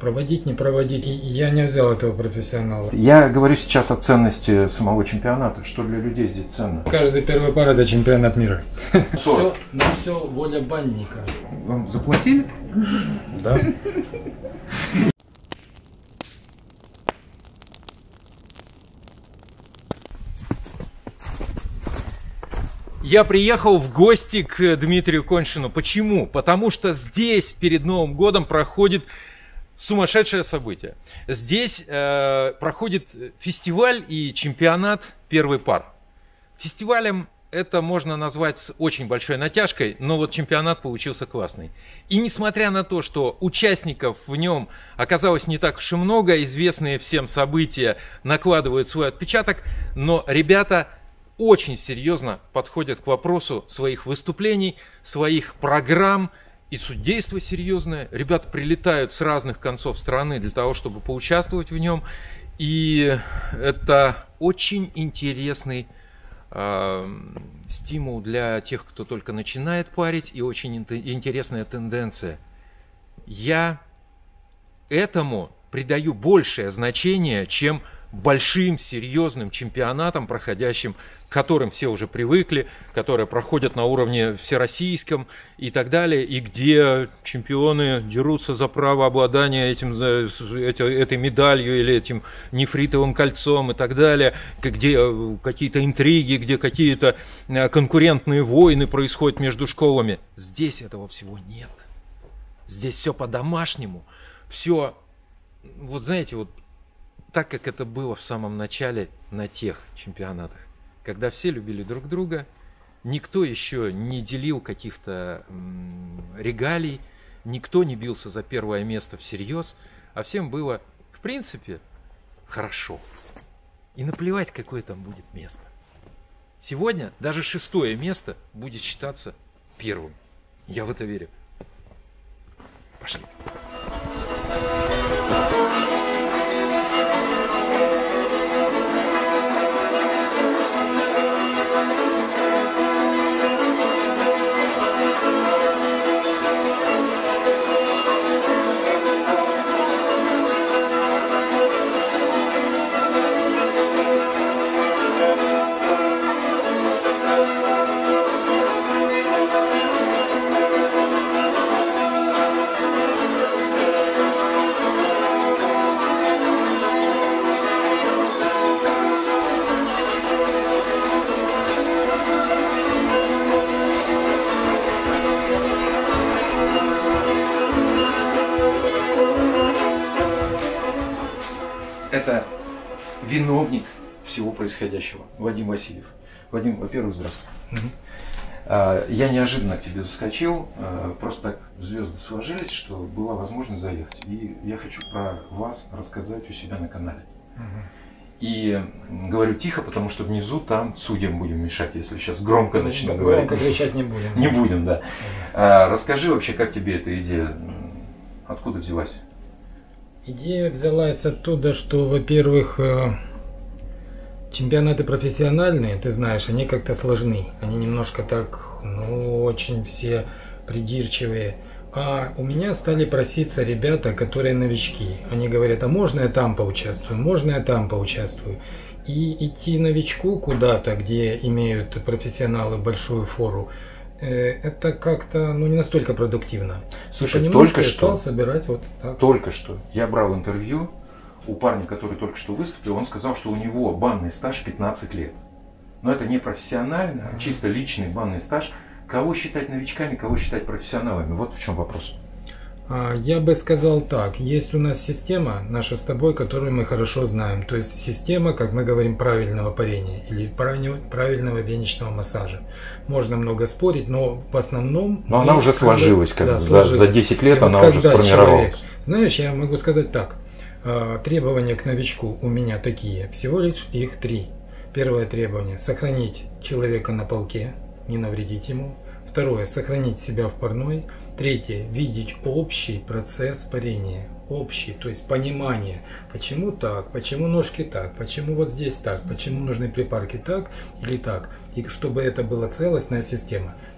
Проводить, не проводить. И я не взял этого профессионала. Я говорю сейчас о ценности самого чемпионата. Что для людей здесь ценно? Каждый первый пар это чемпионат мира. 40. Все воля банника. Вам заплатили? Да. Я приехал в гости к Дмитрию Коньшину. Почему? Потому что здесь перед Новым годом проходит сумасшедшее событие. Здесь проходит фестиваль и чемпионат первый пар. Фестивалем это можно назвать с очень большой натяжкой, но вот чемпионат получился классный. И несмотря на то, что участников в нем оказалось не так уж и много, известные всем события накладывают свой отпечаток, но ребята очень серьезно подходят к вопросу своих выступлений, своих программ, и судейство серьезное. Ребята прилетают с разных концов страны для того, чтобы поучаствовать в нем. И это очень интересный стимул для тех, кто только начинает парить, и очень интересная тенденция. Я этому придаю большее значение, чем большим серьезным чемпионатам, проходящим, к которым все уже привыкли, которые проходят на уровне всероссийском и так далее, и где чемпионы дерутся за право обладания этой медалью или этим нефритовым кольцом и так далее, где какие-то интриги, где какие-то конкурентные войны происходят между школами. Здесь этого всего нет. Здесь все по-домашнему, все, вот знаете, вот так, как это было в самом начале на тех чемпионатах, когда все любили друг друга, никто еще не делил каких-то регалий, никто не бился за первое место всерьез, а всем было, в принципе, хорошо. И наплевать, какое там будет место. Сегодня даже 6-е место будет считаться первым. Я в это верю. Пошли. Это виновник всего происходящего, Вадим Васильев. Вадим, во-первых, здравствуй. Я неожиданно к тебе заскочил, просто так звезды сложились, что была возможность заехать. И я хочу про вас рассказать у себя на канале. И говорю тихо, потому что внизу там судьям будем мешать, если сейчас громко начну говорить. Громко кричать не будем. Не будем, да. Расскажи вообще, как тебе эта идея, откуда взялась? Идея взялась оттуда, что, во-первых, чемпионаты профессиональные, ты знаешь, они как-то сложны. Они немножко так, ну, очень все придирчивые. А у меня стали проситься ребята, которые новички. Они говорят, а можно я там поучаствую, можно я там поучаствую. И идти новичку куда-то, где имеют профессионалы большую фору, это как-то, ну, не настолько продуктивно. Слушай, только что стал собирать вот так. Только что я брал интервью у парня, который только что выступил, он сказал, что у него банный стаж 15 лет. Но это не профессионально, а чисто личный банный стаж. Кого считать новичками, кого считать профессионалами? Вот в чем вопрос. Я бы сказал так, есть у нас система, наша с тобой, которую мы хорошо знаем. То есть система, как мы говорим, правильного парения или правильного венечного массажа. Можно много спорить, но в основном... Но она уже сложилась, как бы, за 10 лет она уже сформировалась. Знаешь, я могу сказать так, требования к новичку у меня такие, всего лишь их 3. Первое требование – сохранить человека на полке, не навредить ему. Второе – сохранить себя в парной. Третье – видеть общий процесс парения. Общий, то есть понимание, почему так, почему ножки так, почему вот здесь так, почему нужны припарки так или так. И чтобы это была целостная система.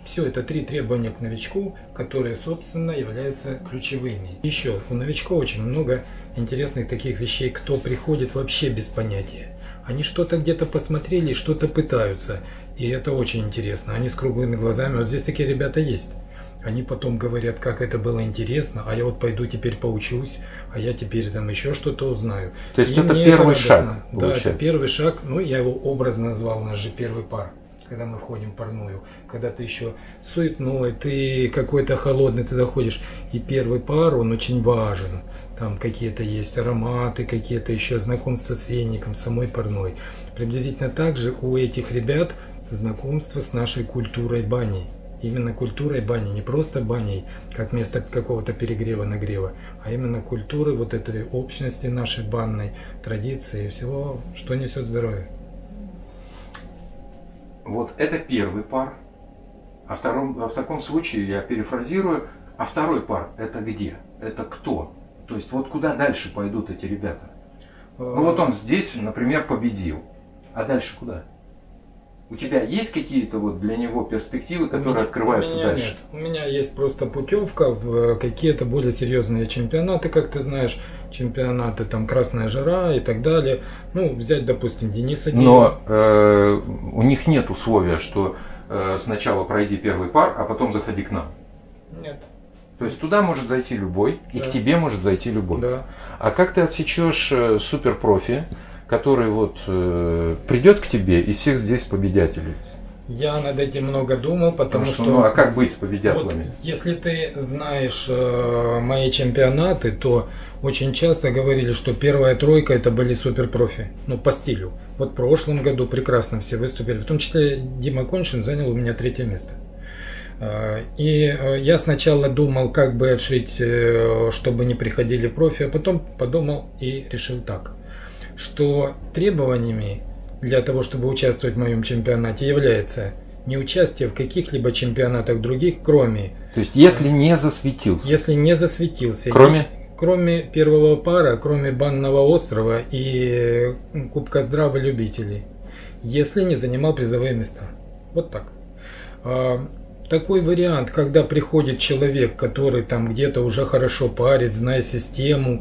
Все это 3 требования к новичку, которые, собственно, являются ключевыми. Еще у новичков очень много интересных таких вещей, кто приходит вообще без понятия. Они что-то где-то посмотрели, что-то пытаются, и это очень интересно. Они с круглыми глазами, вот здесь такие ребята есть. Они потом говорят, как это было интересно, а я вот пойду теперь поучусь, а я теперь там еще что-то узнаю. То есть это первый шаг, да, это первый шаг, ну я его образно назвал, у нас же первый пар, когда мы ходим парную, когда ты еще суетной, ты какой-то холодный, ты заходишь, и первый пар, он очень важен. Там какие-то есть ароматы, какие-то еще знакомства с веником, самой парной. Приблизительно так же у этих ребят знакомство с нашей культурой бани. Именно культурой бани, не просто баней, как место какого-то перегрева-нагрева, а именно культуры вот этой общности нашей банной, традиции и всего, что несет здоровье. Вот это первый пар. А в таком случае, я перефразирую, а второй пар это где? Это кто? То есть вот куда дальше пойдут эти ребята? Ну вот он здесь, например, победил. А дальше куда? У тебя есть какие-то вот для него перспективы, которые открываются дальше? Нет. У меня есть просто путевка в какие-то более серьезные чемпионаты, как ты знаешь, чемпионаты там Красная Жара и так далее. Ну, взять, допустим, Дениса Диева. Но у них нет условия, что сначала пройди первый пар, а потом заходи к нам. Нет. То есть туда может зайти любой, и да. к тебе может зайти любой. Да. А как ты отсечешь суперпрофи, который вот придет к тебе и всех здесь победителей? Я над этим много думал, потому что ну а как быть с победителями? Вот, если ты знаешь мои чемпионаты, то очень часто говорили, что первая тройка это были суперпрофи, ну по стилю. Вот в прошлом году прекрасно все выступили, в том числе Дима Коншин занял у меня 3-е место. И я сначала думал, как бы отшить, чтобы не приходили профи, а потом подумал и решил так, что требованиями для того, чтобы участвовать в моем чемпионате, является не участие в каких-либо чемпионатах других, кроме... То есть, если не засветился. Если не засветился. Кроме первого пара, кроме банного острова и Кубка Здравы любителей. Если не занимал призовые места. Вот так. Такой вариант, когда приходит человек, который там где-то уже хорошо парит, зная систему,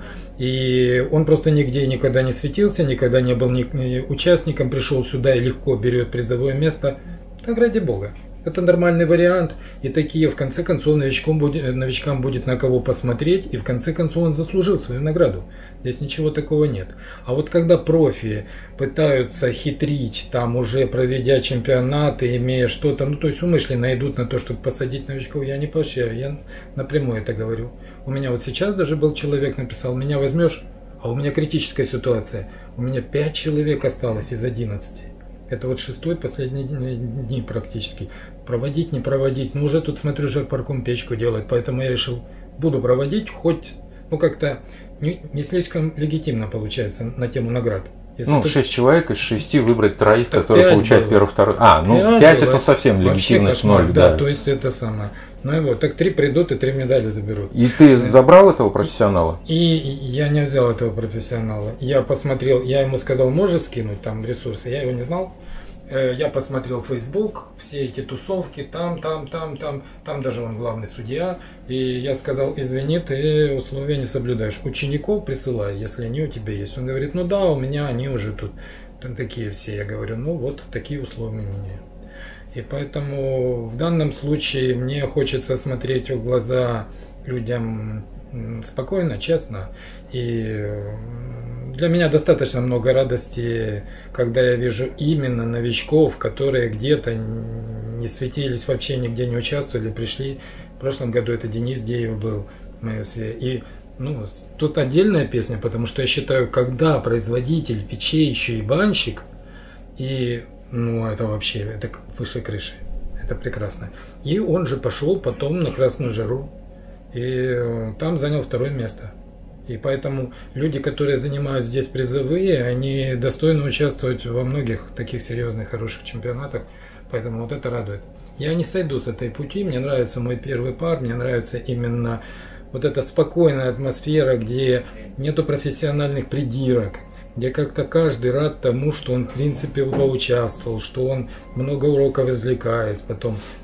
и он просто нигде никогда не светился, никогда не был участником, пришел сюда и легко берет призовое место, так ради бога. Это нормальный вариант, и такие в конце концов новичкам будет на кого посмотреть, и в конце концов он заслужил свою награду. Здесь ничего такого нет. А вот когда профи пытаются хитрить, там уже проведя чемпионаты, имея что-то, ну то есть умышленно идут на то, чтобы посадить новичков, я не поощряю, я напрямую это говорю. У меня вот сейчас даже был человек, написал, меня возьмешь, а у меня критическая ситуация, у меня 5 человек осталось из 11. Это вот 6-й, последние дни практически. Проводить, не проводить. Ну, уже тут, смотрю, жарпарком печку делает. Поэтому я решил, буду проводить, хоть, ну, как-то не слишком легитимно получается на тему наград. Если ну, 6 человек из 6 выбрать 3, которые получают первый, второй. А, ну 5 это совсем легитимность 0. Да, то есть это самое. Ну и вот, так 3 придут и 3 медали заберут. И ты забрал этого профессионала? И я не взял этого профессионала. Я посмотрел, я ему сказал, можешь скинуть там ресурсы, я его не знал. Я посмотрел Facebook, все эти тусовки, там даже он главный судья. И я сказал, извини, ты условия не соблюдаешь. Учеников присылай, если они у тебя есть. Он говорит, ну да, у меня они уже тут там такие все. Я говорю, ну вот, такие условия у меня. И поэтому в данном случае мне хочется смотреть в глаза людям спокойно, честно. И для меня достаточно много радости, когда я вижу именно новичков, которые где-то не светились, вообще нигде не участвовали, пришли. В прошлом году это Денис Диев был. И ну, тут отдельная песня, потому что я считаю, когда производитель печей еще и банщик, и ну это вообще это выше крыши. Это прекрасно. И он же пошел потом на Красную Жару. И там занял 2-е место. И поэтому люди, которые занимают здесь призовые, они достойны участвовать во многих таких серьезных, хороших чемпионатах. Поэтому вот это радует. Я не сойду с этой пути. Мне нравится мой первый пар. Мне нравится именно вот эта спокойная атмосфера, где нету профессиональных придирок. Где как-то каждый рад тому, что он в принципе поучаствовал, что он много уроков извлекает, потом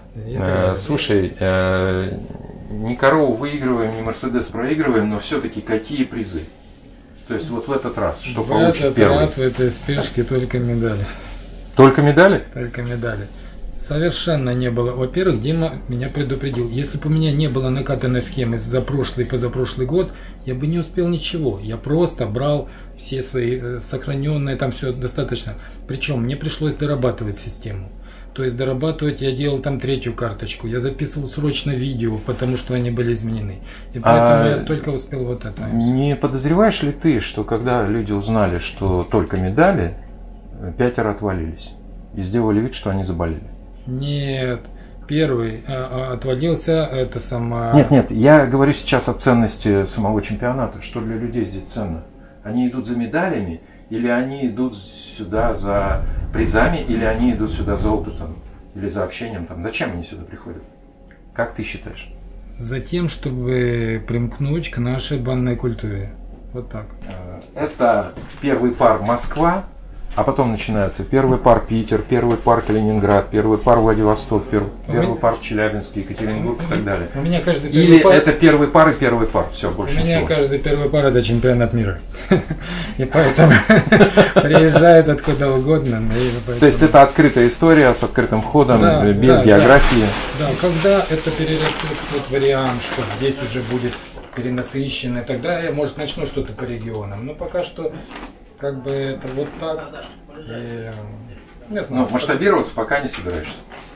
И так далее. Слушай, не корову выигрываем, не Мерседес проигрываем, но все-таки какие призы? То есть вот в этот раз, что получит первый? В этой спешке только медали. Только медали? Только медали. Совершенно не было. Во-первых, Дима меня предупредил. Если бы у меня не было накатанной схемы за прошлый и позапрошлый год, я бы не успел ничего. Я просто брал все свои сохраненные, там все достаточно. Причем мне пришлось дорабатывать систему. То есть дорабатывать я делал там третью карточку. Я записывал срочно видео, потому что они были изменены. И поэтому я только успел вот это. Не подозреваешь ли ты, что когда люди узнали, что только медали, 5 отвалились и сделали вид, что они заболели? Нет. Первый отвалился, это сама... Нет, я говорю сейчас о ценности самого чемпионата. Что для людей здесь ценно? Они идут за медалями, или они идут сюда за призами, или они идут сюда за опытом, или за общением? Там. Зачем они сюда приходят? Как ты считаешь? Затем, чтобы примкнуть к нашей банной культуре. Вот так. Это первый пар Москва, а потом начинается первый пар Питер, первый пар Калининград, первый пар Владивосток, первый пар Челябинск, Екатеринбург и так далее. У меня каждый Или пар... это первый пар и первый пар, все, больше ничего. У меня каждый первый пар это чемпионат мира. И поэтому приезжает откуда угодно. То есть это открытая история с открытым входом, без географии. Да, когда это перерастет в тот вариант, что здесь уже будет перенасыщено, тогда я, может, начну что-то по регионам. Но пока что как бы это вот так. И, не знаю, но масштабироваться пока не собираешься.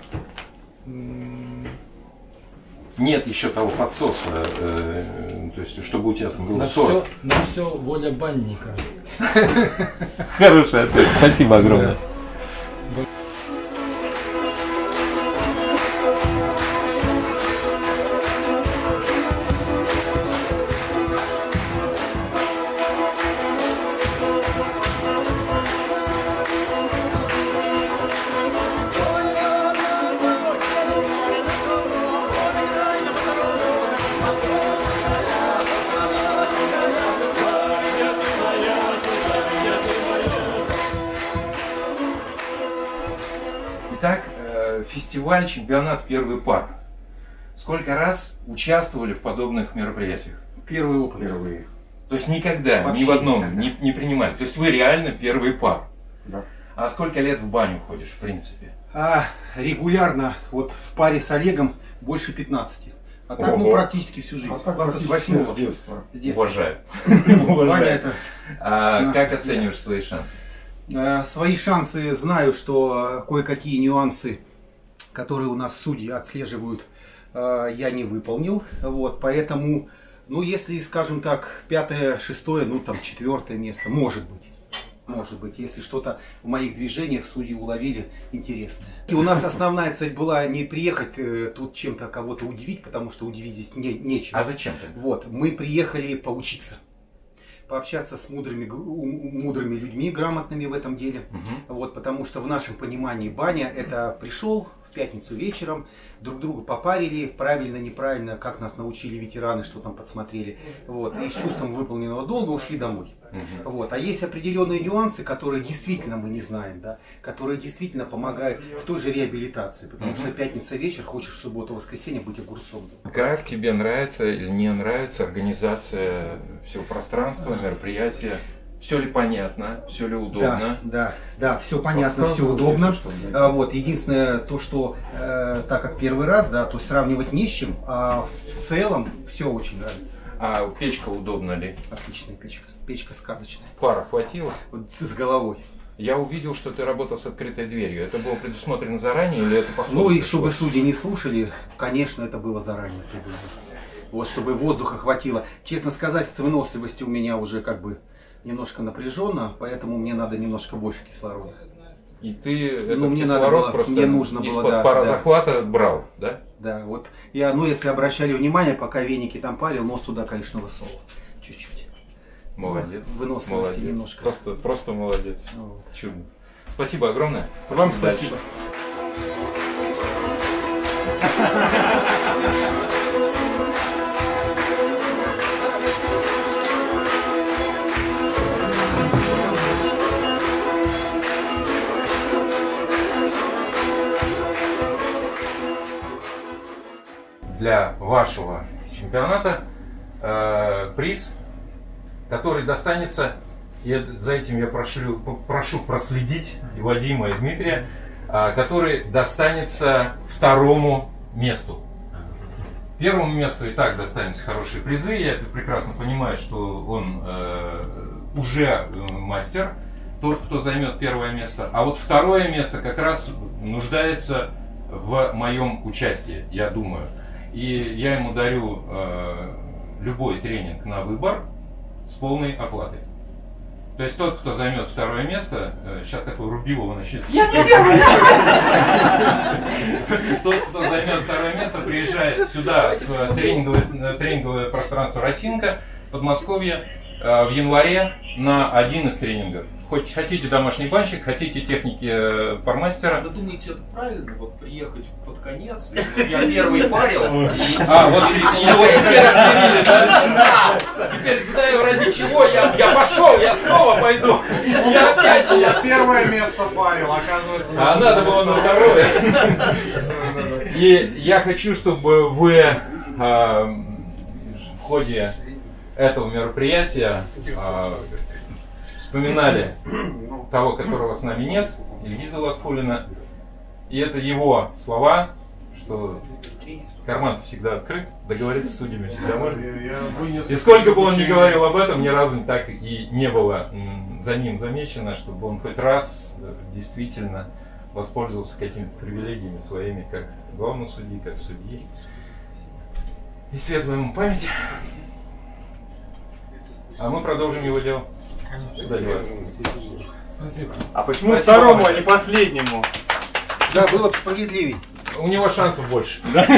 Нет еще того подсоса, то есть чтобы у тебя там было 40. На все воля банника. Хороший ответ. Спасибо огромное. Итак, фестиваль, чемпионат первый пар. Сколько раз участвовали в подобных мероприятиях? Первый опыт. Первые. То есть никогда, вообще ни в одном не принимали. То есть вы реально первый пар. Да. А сколько лет в баню ходишь, в принципе? Регулярно, вот в паре с Олегом больше 15. А так, ну, практически всю жизнь. С 28 с детства. Уважаю. Баня это как оцениваешь свои шансы? Свои шансы знаю, что кое-какие нюансы, которые у нас судьи отслеживают, я не выполнил. Вот, поэтому, ну, если, скажем так, 5-е, 6-е, ну, там, 4-е место, может быть. Может быть, если что-то в моих движениях судьи уловили интересное. И у нас основная цель была не приехать тут чем-то кого-то удивить, потому что удивить здесь нечего. А зачем ты? Вот, мы приехали поучиться. Пообщаться с мудрыми людьми, грамотными в этом деле. Вот, потому что в нашем понимании баня это пришел в пятницу вечером, друг друга попарили, правильно, неправильно, как нас научили ветераны, что там подсмотрели. Вот, и с чувством выполненного долга ушли домой. Вот. А есть определенные нюансы, которые действительно мы не знаем, да, которые действительно помогают в той же реабилитации. Потому что пятница вечер, хочешь в субботу-воскресенье быть огурцом. Как тебе нравится или не нравится организация всего пространства, мероприятия? Все ли понятно, все ли удобно? Да, все понятно, все удобно. Вот, единственное то, что так как первый раз, да, то сравнивать не с чем, а в целом все очень нравится. А печка удобна ли? Отличная печка. Печка сказочная. Пара хватило? Вот с головой. Я увидел, что ты работал с открытой дверью. Это было предусмотрено заранее или это по ходу? Ну и чтобы судьи не слушали, конечно, это было заранее придумано. Вот, чтобы воздуха хватило. Честно сказать, с выносливостью у меня уже как бы немножко напряженно, поэтому мне надо немножко больше кислорода. И ты этот мне кислород было, просто мне нужно было, из-под парозахвата брал, да? Да, вот я, ну если обращали внимание, пока веники там парил, нос туда, конечно, высовывал. Чуть-чуть. Молодец. Выносливости немножко. Просто молодец. Вот. Чудно. Спасибо огромное. Вам спасибо. для вашего чемпионата приз, который достанется, и за этим я прошу проследить и Вадима, и Дмитрия, который достанется второму месту. Первому месту и так достанется хорошие призы. Я прекрасно понимаю, что он уже мастер, тот, кто займет первое место. А вот второе место как раз нуждается в моем участии, я думаю. И я ему дарю любой тренинг на выбор с полной оплатой. То есть тот, кто займет второе место, сейчас такой Рубилова начнется. Я не первый! Тот, кто займет второе место, приезжает сюда, в тренинговое пространство «Росинка», Подмосковье, в январе на один из тренингов. Хоть хотите домашний банщик, хотите техники пармастера. Вы думаете, это правильно? Вот приехать под конец, я первый парил. Теперь знаю, ради чего я пошел, я снова пойду. Я опять сейчас. Первое место парил, оказывается. А надо было на второе. И я хочу, чтобы вы в ходе этого мероприятия вспоминали того, которого с нами нет, Ильгиза Лакфуллина. И это его слова, что карман всегда открыт, договориться с судьями всегда можно. И сколько бы он ни говорил об этом, ни разу так и не было за ним замечено, чтобы он хоть раз действительно воспользовался какими-то привилегиями своими, как главного судьи, как судьи. И светлая ему память. А мы продолжим его дело. Сюда деваться. Спасибо. А почему второму, а не последнему? Да, было бы справедливей. У него шансов больше.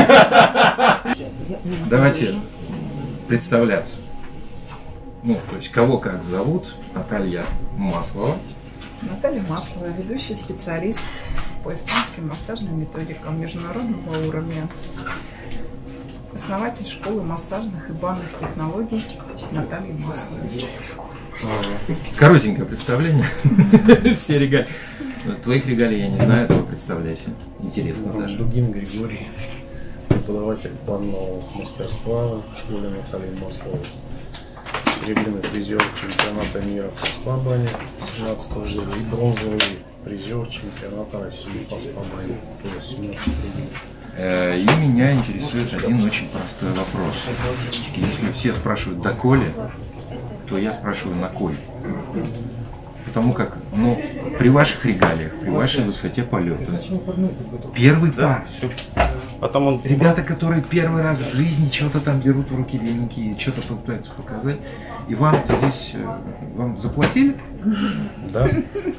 Давайте представляться. Ну, то есть кого как зовут. Наталья Маслова. Наталья Маслова, ведущий специалист по испанским массажным методикам международного уровня. Основатель школы массажных и банных технологий Наталья Маслова. Коротенькое представление. Все регалии. Твоих регалий я не знаю, то представляйся. Интересно даже. Дугин Григорий, преподаватель банного мастерства в школе Натальи Масловой. Серебряный призер чемпионата мира по спа-бане 2017 года и бронзовый призер чемпионата России по спа-бане тоже 2017 года. И меня интересует один очень простой вопрос. Если все спрашивают «доколе?», то я спрашиваю «на кой?». Потому как, ну, при ваших регалиях, при вашей высоте полета, первый пар. Потом он... Ребята, которые первый раз в жизни что-то там берут в руки веники и что-то пытаются показать, и вам здесь, вам заплатили? Да.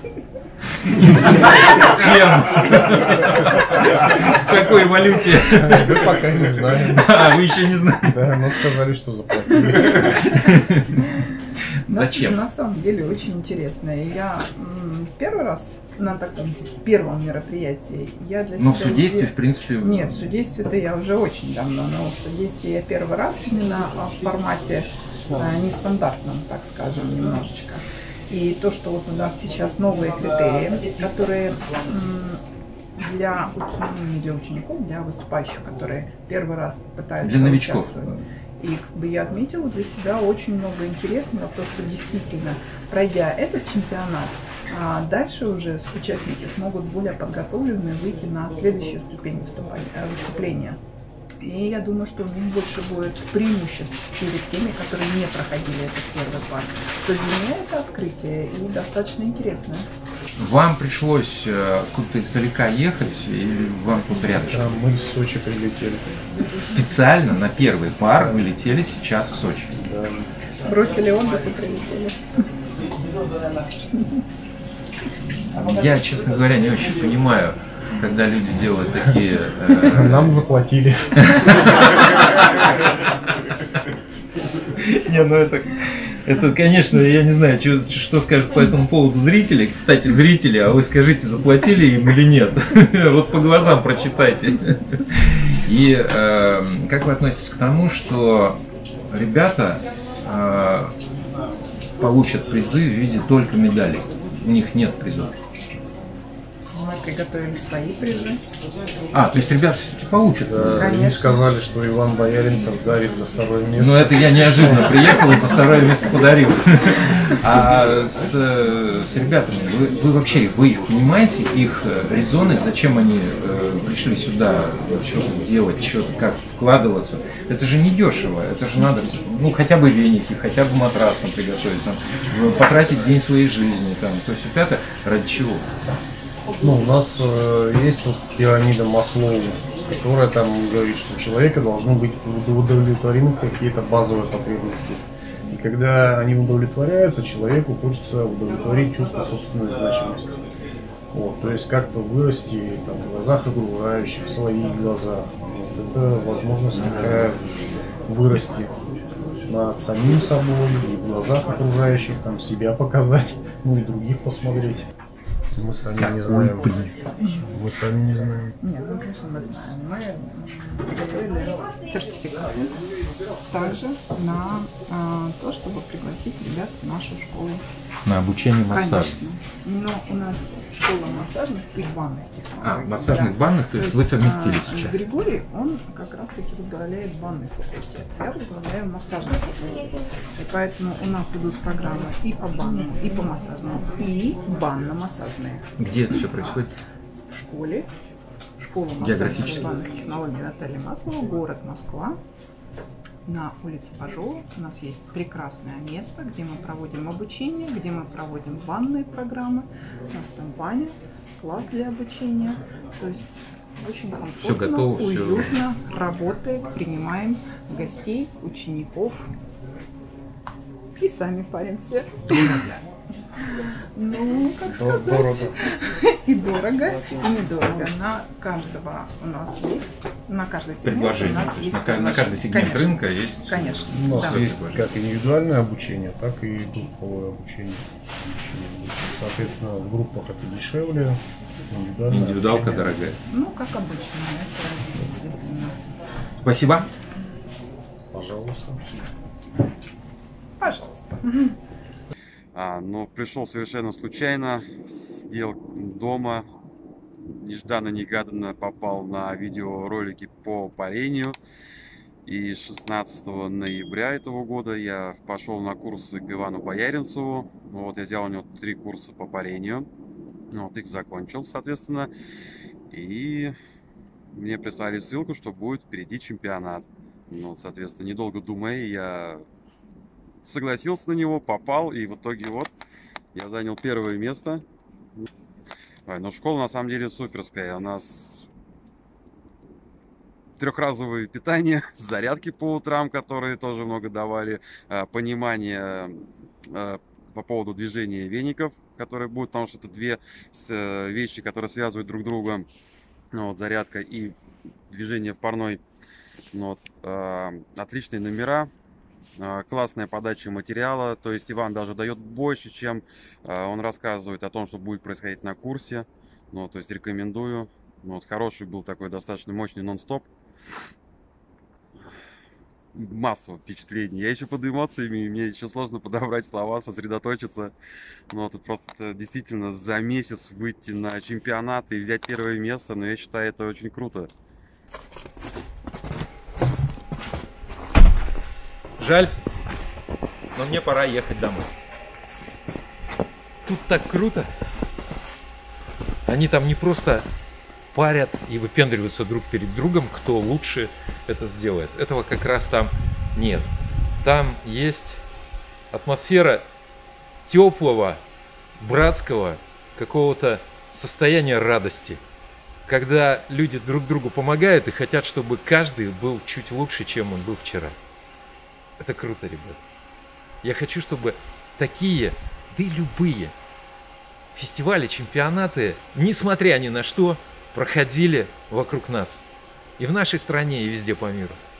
Чем? В какой валюте? Мы пока не знаем. А, вы еще не знаете? Да, но сказали, что заплатили. Зачем? На самом деле очень интересно. И я первый раз на таком первом мероприятии я для себя... Ну, в судействе, в принципе... Нет, в судействе-то я уже очень давно, но в судействе я первый раз именно в формате нестандартном, так скажем, немножечко. И то, что вот у нас сейчас новые критерии, которые для учеников, для выступающих, которые первый раз пытаются для новичков. Участвовать. И как бы я отметила для себя очень много интересного, то, что действительно, пройдя этот чемпионат, дальше уже участники смогут более подготовленные выйти на следующую ступень выступления. И я думаю, что у них больше будет преимуществ перед теми, которые не проходили этот первый пар. То есть для меня это открытие и достаточно интересное. Вам пришлось куда-то издалека ехать или вам тут рядышком? Да, мы из Сочи прилетели. Специально на первый пар вы летели сейчас в Сочи? Да. Бросили отдых и прилетели. Я, честно говоря, не очень понимаю, когда люди делают такие... Нам заплатили. Не, ну это, конечно, я не знаю, что скажут по этому поводу зрители. Кстати, зрители, а вы скажите, заплатили им или нет? Вот по глазам прочитайте. И как вы относитесь к тому, что ребята получат призы в виде только медалей? У них нет призов. приготовили свои призы. А, то есть ребята все-таки получат. Они сказали, что Иван Бояринцев дарит за второе место. Ну это я неожиданно приехал и за второе место подарил. А с ребятами, вы вообще, вы их понимаете, их резоны, зачем они пришли сюда, что-то делать, что-то как вкладываться? Это же не дешево, это же надо, ну хотя бы веники, хотя бы матрас там приготовить, там, потратить день своей жизни, там, то есть это ради чего? Ну, у нас есть вот пирамида Маслоу, которая там говорит, что у человека должны быть удовлетворены какие-то базовые потребности. И когда они удовлетворяются, человеку хочется удовлетворить чувство собственной значимости. Вот, то есть как-то вырасти там, в глазах окружающих, в своих глазах. Вот, это возможность такая вырасти над самим собой, и в глазах окружающих, там, себя показать, ну и других посмотреть. Мы сами не знаем. Мы сами не знаем. Нет, ну конечно мы знаем. Мы приготовили сертификат также на то, чтобы пригласить ребят в нашу школу. На обучение массажу. Конечно. Но у нас школа массажных и банных технологий. Массажных банных, то есть вы совместили сейчас. Григорий, он как раз таки возглавляет банный факультет. Я возглавляю массажный факультет. И поэтому у нас идут программы и по банному, и по массажному, и банно-массажные. Где это все происходит? В школе. Школа массажных и банных технологий Натальи Маслова, город Москва. На улице Пажова у нас есть прекрасное место, где мы проводим обучение, где мы проводим банные программы. У нас там баня, класс для обучения. То есть очень комфортно, все готово, уютно, работаем, принимаем гостей, учеников и сами паримся. Ну, как сказать, дорого. И дорого, и недорого. На каждого у нас есть, на каждый сегмент Предложение. у нас есть На каждый сегмент конечно, рынка есть. Конечно. У нас Да. есть как индивидуальное обучение, так и групповое обучение. Соответственно, в группах это дешевле, Индивидуалка обучение. дорогая. Ну, как обычно, это естественно. Спасибо. Пожалуйста. Пожалуйста. Но пришел совершенно случайно, сидел дома, нежданно-негаданно попал на видеоролики по парению. И 16 ноября этого года я пошел на курсы к Ивану Бояринцеву. Вот, я взял у него 3 курса по парению. Вот, их закончил, соответственно. И мне прислали ссылку, что будет впереди чемпионат. Ну, соответственно, недолго думая, я согласился на него, попал, и в итоге вот я занял 1-е место. Но школа на самом деле суперская. У нас 3-разовое питание, зарядки по утрам, которые тоже много давали, понимание по поводу движения веников, которые будут, потому что это 2 вещи, которые связывают друг друга. Вот, зарядка и движение в парной. Вот, отличные номера. Классная подача материала, то есть Иван даже дает больше, чем он рассказывает о том, что будет происходить на курсе. Ну, то есть рекомендую. Вот, хороший был такой достаточно мощный нон-стоп. Массу впечатлений. Я еще под эмоциями, мне еще сложно подобрать слова, сосредоточиться. Ну, вот, просто действительно за месяц выйти на чемпионат и взять 1-е место, но я считаю, это очень круто. Жаль, но мне пора ехать домой. Тут так круто. Они там не просто парят и выпендриваются друг перед другом, кто лучше это сделает. Этого как раз там нет. Там есть атмосфера теплого, братского, какого-то состояния радости. Когда люди друг другу помогают и хотят, чтобы каждый был чуть лучше, чем он был вчера. Это круто, ребят. Я хочу, чтобы такие, да и любые фестивали, чемпионаты, несмотря ни на что, проходили вокруг нас. И в нашей стране, и везде по миру.